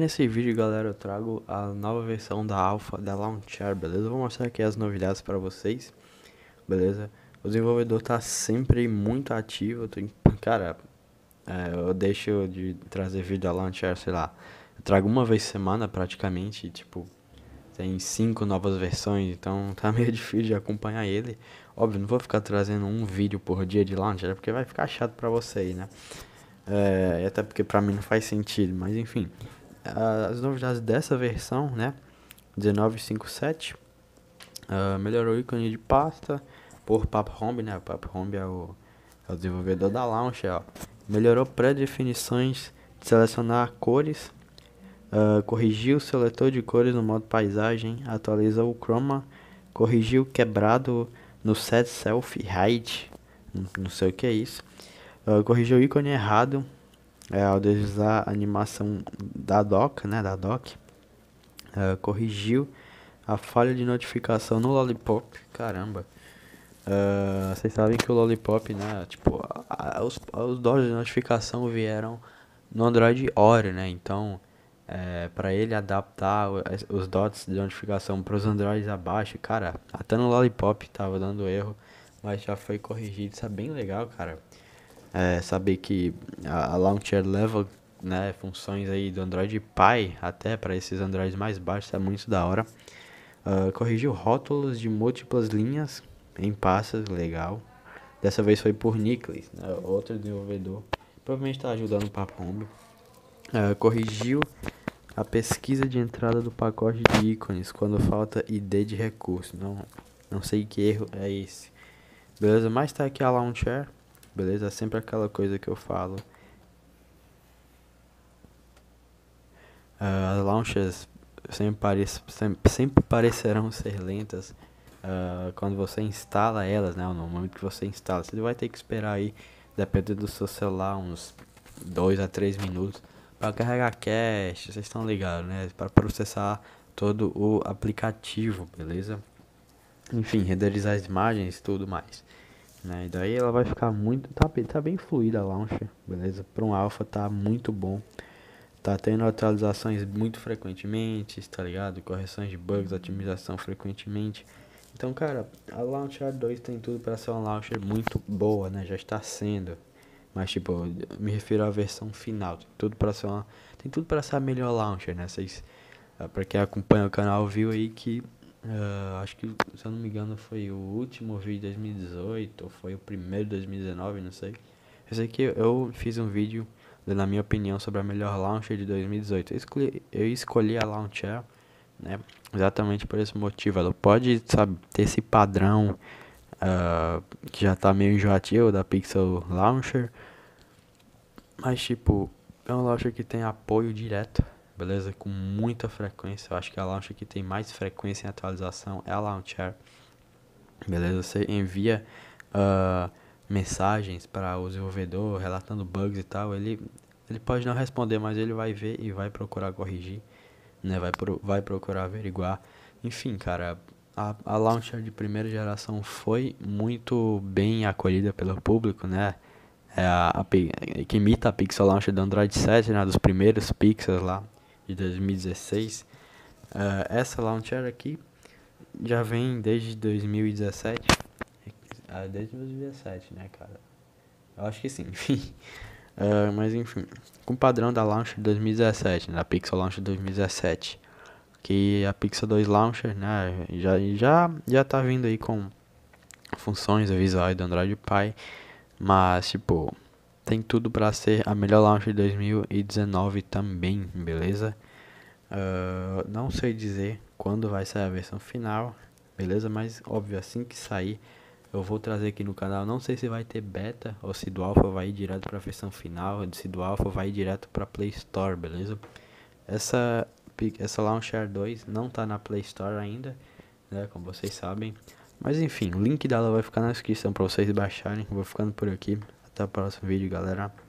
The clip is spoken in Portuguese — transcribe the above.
nesse vídeo, galera, eu trago a nova versão da Alpha da Launcher, beleza? Eu vou mostrar aqui as novidades para vocês, beleza? O desenvolvedor tá sempre muito ativo, cara, eu deixo de trazer vídeo da Launcher, sei lá, eu trago uma vez por semana praticamente, tipo, tem 5 novas versões, então tá meio difícil de acompanhar ele. Óbvio, não vou ficar trazendo um vídeo por dia de Launcher, porque vai ficar chato pra vocês, né? E até porque pra mim não faz sentido, mas enfim. As novidades dessa versão, né? 19.5.7 melhorou o ícone de pasta por PaPHome, né? O PaPHome é o desenvolvedor da Launcher, ó. Melhorou pré-definições de selecionar cores, corrigiu o seletor de cores no modo paisagem, atualizou o chroma, corrigiu o quebrado no set self hide, não sei o que é isso, corrigiu o ícone errado ao deslizar a animação da dock, né, corrigiu a falha de notificação no Lollipop, caramba. Vocês sabem que o Lollipop, né, tipo, os dodges de notificação vieram no Android Oreo, né, então, para ele adaptar os dots de notificação para os Androids abaixo, cara, até no Lollipop tava dando erro, mas já foi corrigido, isso é bem legal, cara. Saber que a Launcher leva, né, funções aí do Android Pie até para esses Androids mais baixos, é muito da hora. Corrigiu rótulos de múltiplas linhas em pastas, legal. Dessa vez foi por Nicholas, né, outro desenvolvedor. Provavelmente está ajudando o PaPHome. Corrigiu a pesquisa de entrada do pacote de ícones quando falta ID de recurso. Não sei que erro é esse. Beleza, mas tá aqui a Launcher. Beleza, sempre aquela coisa que eu falo. As launchers sempre parecerão ser lentas quando você instala elas, né? No momento que você instala, você vai ter que esperar aí, dependendo do seu celular, uns 2 a 3 minutos para carregar cache, vocês estão ligados, né? Para processar todo o aplicativo, beleza? Enfim, renderizar as imagens e tudo mais, né? E daí ela vai ficar muito, tá bem fluida a launcher, beleza? Para um alpha tá muito bom. Tá tendo atualizações muito frequentemente, tá ligado? Correções de bugs, otimização frequentemente. Então, cara, a Launcher 2 tem tudo para ser uma launcher muito boa, né? Já está sendo. Mas, tipo, eu me refiro à versão final. Tem tudo para ser a melhor launcher, né? Pra quem acompanha o canal viu aí que acho que, se eu não me engano, foi o último vídeo de 2018 ou foi o primeiro de 2019, não sei. Eu sei que eu fiz um vídeo dando a minha opinião sobre a melhor launcher de 2018. Eu escolhi a Launcher, né, exatamente por esse motivo. Ela pode, sabe, ter esse padrão que já tá meio enjoativo da Pixel Launcher, mas tipo, é uma launcher que tem apoio direto, beleza? Com muita frequência. Eu acho que a launcher que tem mais frequência em atualização é a Launcher, beleza? Você envia mensagens para o desenvolvedor relatando bugs e tal. Ele pode não responder, mas ele vai ver e vai procurar corrigir, né? Vai procurar averiguar. Enfim, cara, a launcher de primeira geração foi muito bem acolhida pelo público, né? Que imita a Pixel Launcher do Android 7, né? Dos primeiros Pixels lá de 2016. Essa launcher aqui já vem desde 2017. Desde 2017, né, cara? Eu acho que sim, enfim. Mas enfim, com o padrão da Launcher de 2017, né, da Pixel Launcher 2017. Que a Pixel 2 Launcher, né, já tá vindo aí com funções visuais do Android Pie. Mas, tipo, tem tudo pra ser a melhor launcher de 2019 também, beleza? Não sei dizer quando vai sair a versão final, beleza? Mas, óbvio, assim que sair, eu vou trazer aqui no canal. Não sei se vai ter beta ou se do alpha vai ir direto pra versão final, se do alpha vai ir direto pra Play Store, beleza? Essa Launcher 2 não tá na Play Store ainda, né? Como vocês sabem. Mas enfim, o link dela vai ficar na descrição pra vocês baixarem. Vou ficando por aqui. Até o próximo vídeo, galera.